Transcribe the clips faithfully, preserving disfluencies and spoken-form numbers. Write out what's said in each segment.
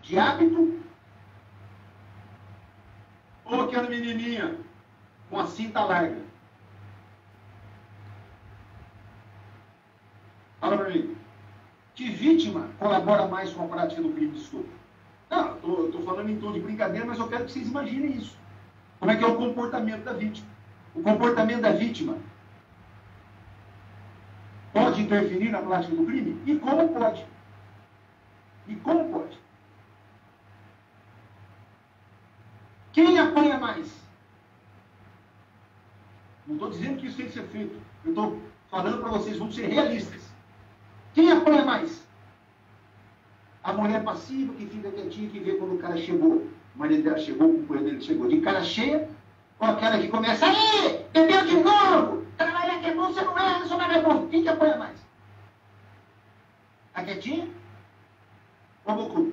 de hábito? Ou aquela menininha com a cinta larga? Fala pra mim. Que vítima colabora mais com a prática do crime de estupro? Não, eu tô falando em tom de brincadeira, mas eu quero que vocês imaginem isso. Como é que é o comportamento da vítima? O comportamento da vítima pode interferir na prática do crime? E como pode? E como pode? Quem apanha mais? Não estou dizendo que isso tem que ser feito. Eu estou falando para vocês, vamos ser realistas. Quem apanha mais? A mulher passiva que fica quietinha, que vê quando o cara chegou. O marido dela chegou, o companheiro dele chegou de cara cheia, ou aquela que começa, aí, bebeu de novo, trabalhar que é bom, você não é, você não é bom. Quem que apanha mais? A quietinha? Ou o bocudo?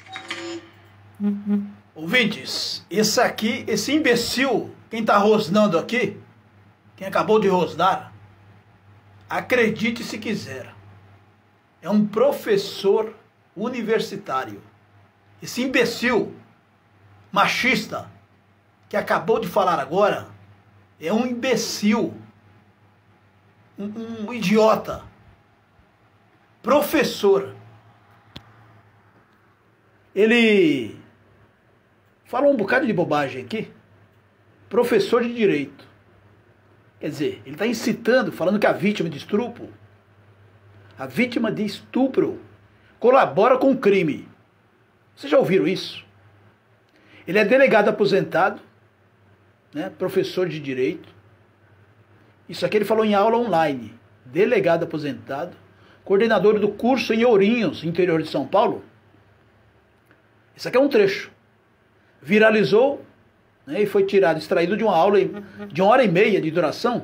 Ouvintes, esse aqui, esse imbecil, quem tá rosnando aqui, quem acabou de rosnar, acredite se quiser, é um professor universitário. Esse imbecil machista que acabou de falar agora é um imbecil, um, um idiota, professor. Ele falou um bocado de bobagem aqui, professor de direito. Quer dizer, ele está incitando, falando que a vítima de estupro, a vítima de estupro colabora com o crime. Vocês já ouviram isso? Ele é delegado aposentado, né, professor de direito. Isso aqui ele falou em aula online. Delegado aposentado, coordenador do curso em Ourinhos, interior de São Paulo. Isso aqui é um trecho. Viralizou, né, e foi tirado, extraído de uma aula de uma hora e meia de duração.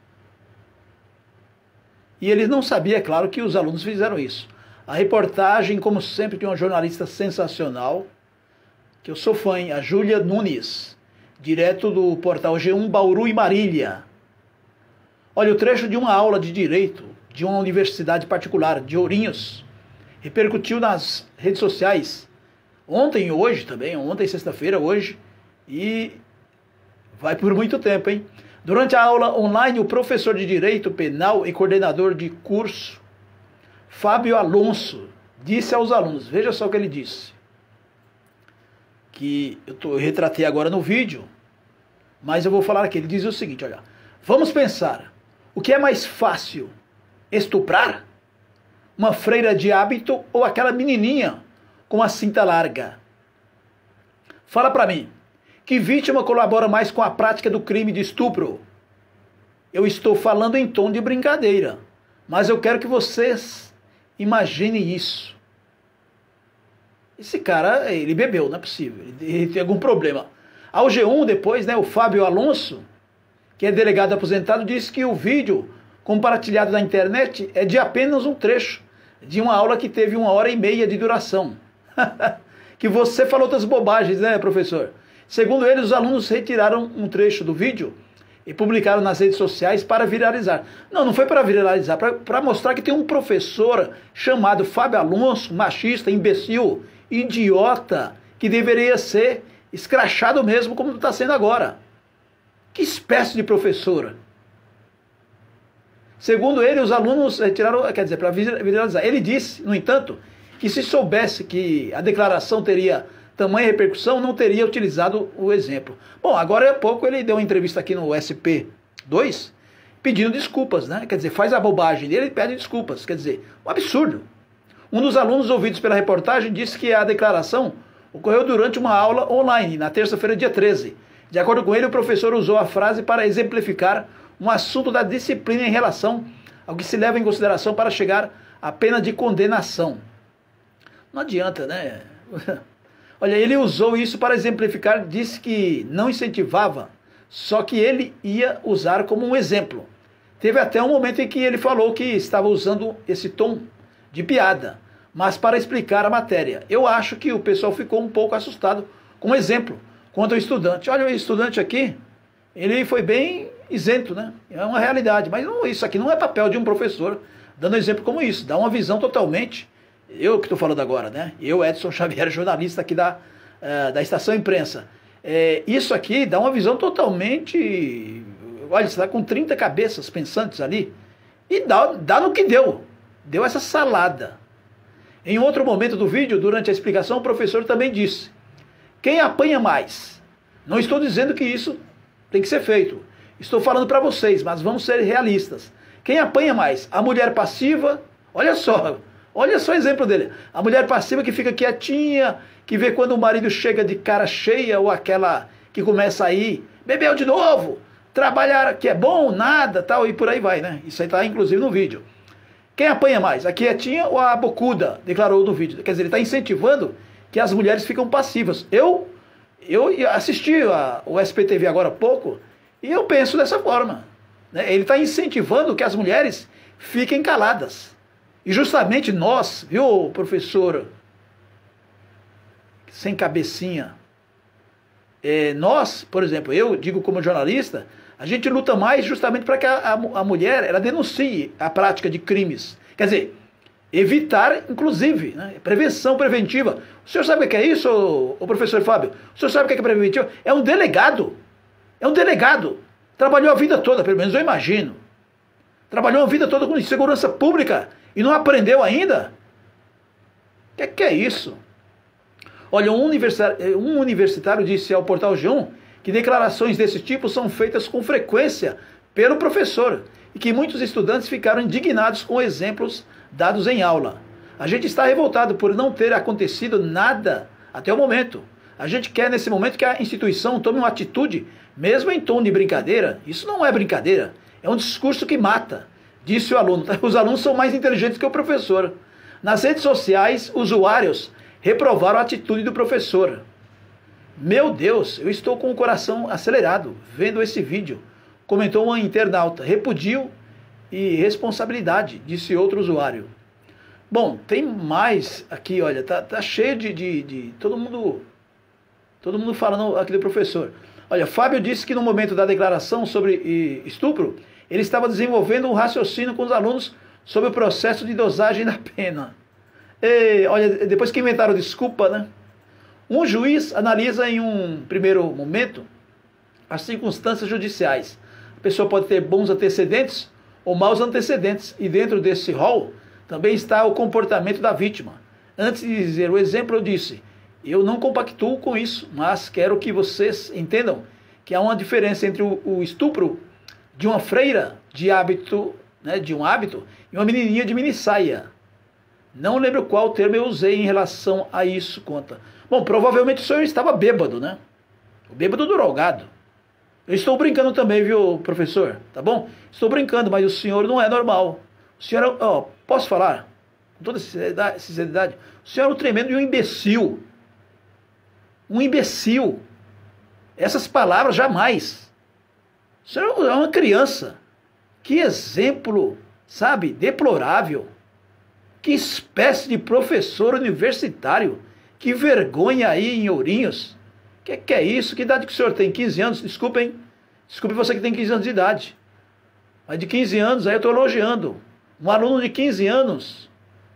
E ele não sabia, é claro, que os alunos fizeram isso. A reportagem, como sempre, de uma jornalista sensacional, que eu sou fã, a Júlia Nunes, direto do portal G um Bauru e Marília. Olha, o trecho de uma aula de direito de uma universidade particular de Ourinhos repercutiu nas redes sociais ontem e hoje também, ontem sexta-feira, hoje, e vai por muito tempo, hein? Durante a aula online, o professor de Direito Penal e coordenador de curso, Fábio Alonso, disse aos alunos, veja só o que ele disse, que eu, tô, eu retratei agora no vídeo, mas eu vou falar aqui, ele diz o seguinte, olha, vamos pensar, o que é mais fácil, estuprar? Uma freira de hábito ou aquela menininha com a cinta larga? Fala pra mim, que vítima colabora mais com a prática do crime de estupro? Eu estou falando em tom de brincadeira, mas eu quero que vocês imaginem isso. Esse cara, ele bebeu, não é possível, ele tem algum problema. Ao G um depois, né, o Fábio Alonso, que é delegado aposentado, disse que o vídeo compartilhado na internet é de apenas um trecho de uma aula que teve uma hora e meia de duração. Que você falou outras bobagens, né, professor? Segundo ele, os alunos retiraram um trecho do vídeo e publicaram nas redes sociais para viralizar. Não, não foi para viralizar, para mostrar que tem um professor chamado Fábio Alonso, machista, imbecil, idiota, que deveria ser escrachado mesmo, como está sendo agora. Que espécie de professora? Segundo ele, os alunos retiraram, quer dizer, para viralizar. Ele disse, no entanto, que se soubesse que a declaração teria tamanha repercussão, não teria utilizado o exemplo. Bom, agora há pouco ele deu uma entrevista aqui no S P dois, pedindo desculpas, né? Quer dizer, faz a bobagem dele e pede desculpas. Quer dizer, um absurdo. Um dos alunos ouvidos pela reportagem disse que a declaração ocorreu durante uma aula online, na terça-feira, dia treze. De acordo com ele, o professor usou a frase para exemplificar um assunto da disciplina em relação ao que se leva em consideração para chegar à pena de condenação. Não adianta, né? Olha, ele usou isso para exemplificar, disse que não incentivava, só que ele ia usar como um exemplo. Teve até um momento em que ele falou que estava usando esse tom de piada, mas para explicar a matéria. Eu acho que o pessoal ficou um pouco assustado com o exemplo quanto ao estudante. Olha, o estudante aqui, ele foi bem isento, né? É uma realidade, mas não, isso aqui não é papel de um professor dando exemplo como isso, dá uma visão totalmente eu que estou falando agora, né? Eu, Edson Xavier, jornalista aqui da, uh, da Estação Imprensa. É, isso aqui dá uma visão totalmente... Olha, você está com trinta cabeças pensantes ali, e dá, dá no que deu. Deu essa salada. Em outro momento do vídeo, durante a explicação, o professor também disse: quem apanha mais? Não estou dizendo que isso tem que ser feito. Estou falando para vocês, mas vamos ser realistas. Quem apanha mais? A mulher passiva, olha só, olha só o exemplo dele. A mulher passiva que fica quietinha, que vê quando o marido chega de cara cheia, ou aquela que começa a ir, bebeu de novo, trabalhar que é bom, nada, tal, e por aí vai, né? Isso aí está inclusive no vídeo. Quem apanha mais? A quietinha ou a bocuda? Declarou no vídeo. Quer dizer, ele está incentivando que as mulheres ficam passivas. Eu, eu assisti a, o S P T V agora há pouco, e eu penso dessa forma. Né? Ele está incentivando que as mulheres fiquem caladas. E justamente nós, viu, professor, sem cabecinha, é, nós, por exemplo, eu digo como jornalista, a gente luta mais justamente para que a, a, a mulher ela denuncie a prática de crimes. Quer dizer, evitar, inclusive, né? Prevenção preventiva. O senhor sabe o que é isso, ô, ô professor Fábio? O senhor sabe o que é preventiva? É um delegado. É um delegado. Trabalhou a vida toda, pelo menos eu imagino. Trabalhou a vida toda com segurança pública e não aprendeu ainda? O que, que é isso? Olha, um universitário, um universitário disse ao portal G um que declarações desse tipo são feitas com frequência pelo professor e que muitos estudantes ficaram indignados com exemplos dados em aula. A gente está revoltado por não ter acontecido nada até o momento. A gente quer nesse momento que a instituição tome uma atitude, mesmo em tom de brincadeira. Isso não é brincadeira, é um discurso que mata, disse o aluno. Os alunos são mais inteligentes que o professor. Nas redes sociais, usuários reprovaram a atitude do professor. Meu Deus, eu estou com o coração acelerado vendo esse vídeo, comentou uma internauta. Repudio e responsabilidade, disse outro usuário. Bom, tem mais aqui, olha, tá, tá cheio de, de, de todo mundo, todo mundo falando aqui do professor. Olha, Fábio disse que no momento da declaração sobre estupro, ele estava desenvolvendo um raciocínio com os alunos sobre o processo de dosagem da pena. E, olha, depois que inventaram desculpa, né? Um juiz analisa em um primeiro momento as circunstâncias judiciais. A pessoa pode ter bons antecedentes ou maus antecedentes, e dentro desse rol também está o comportamento da vítima. Antes de dizer o exemplo, eu disse: eu não compactuo com isso, mas quero que vocês entendam que há uma diferença entre o, o estupro de uma freira de hábito, né, de um hábito, e uma menininha de minissaia. Não lembro qual termo eu usei em relação a isso, conta. Bom, provavelmente o senhor estava bêbado, né? O bêbado drogado. Eu estou brincando também, viu, professor? Tá bom? Estou brincando, mas o senhor não é normal. O senhor, ó, posso falar? Com toda sinceridade, o senhor é um tremendo e um imbecil. Um imbecil. Essas palavras jamais. O senhor é uma criança. Que exemplo, sabe, deplorável. Que espécie de professor universitário. Que vergonha aí em Ourinhos. Que que é isso? Que idade que o senhor tem? quinze anos? Desculpa, hein? Desculpe você que tem quinze anos de idade. Mas de quinze anos, aí eu estou elogiando. Um aluno de quinze anos,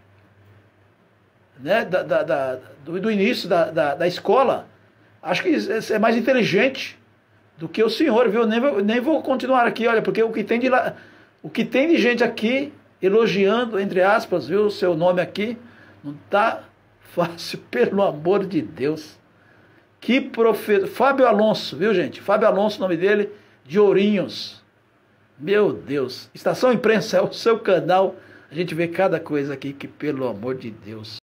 né, da, da, da, do, do início da, da, da escola, acho que é mais inteligente do que o senhor, viu? Nem vou, nem vou continuar aqui, olha, porque o que tem de, lá, o que tem de gente aqui elogiando, entre aspas, viu, o seu nome aqui, não está fácil, pelo amor de Deus. Que professor. Fábio Alonso, viu, gente? Fábio Alonso, o nome dele, de Ourinhos. Meu Deus. Estação Imprensa é o seu canal. A gente vê cada coisa aqui que, pelo amor de Deus.